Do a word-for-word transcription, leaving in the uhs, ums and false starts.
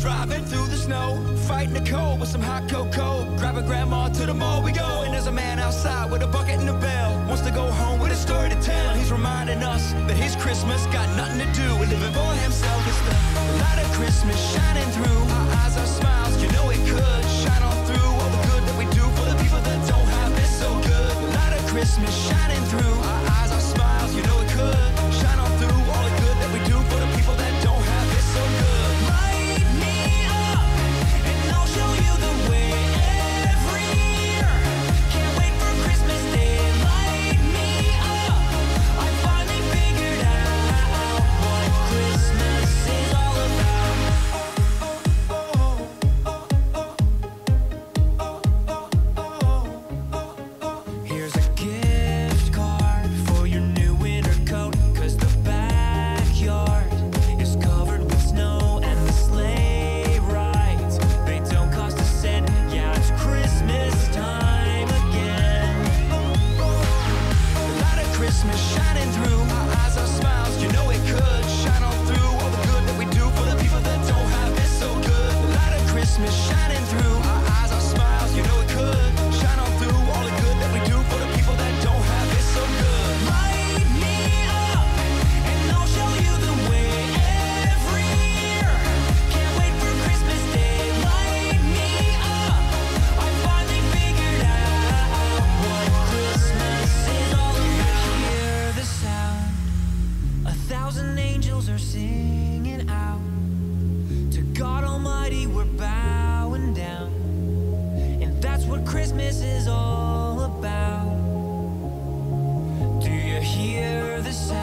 Driving through the snow, fighting the cold with some hot cocoa. Grabbing grandma to the mall we go. And there's a man outside with a bucket and a bell. Wants to go home with a story to tell. He's reminding us that his Christmas got nothing to do with living for himself. It's the light of Christmas shining through our eyes, our smiles. You know it could shine on through all the good that we do for the people that don't have it so good. The light of Christmas shining through our eyes, our smiles. You know it could shine on through all the good that we do for the people that don't have it so good. Light me up and I'll show you the way every year. Can't wait for Christmas Day. Light me up. I finally figured out what Christmas is all about. Here's a gift card for your new winter coat, 'cause the backyard is covered with snow and the sleigh rides, they don't cost a cent. Yeah, it's Christmas time again. The light of Christmas shining through our eyes, our smiles. You know it could shine on through all the good that we do for the people that don't have it so good. The light of Christmas shining through our eyes, our smiles. You know it could shine on through all the good that we do for the people that don't have it so good. Light me up and I'll show you the way every year. Can't wait for Christmas Day. Light me up. I finally figured out what Christmas is all about. Hear the sound, a thousand angels are singing out. To God Almighty we're bowing down, and that's what Christmas is all about. Do you hear the sound?